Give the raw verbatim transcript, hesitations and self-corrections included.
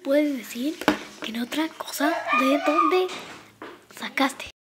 puedes decir que no otra cosa de dónde sacaste.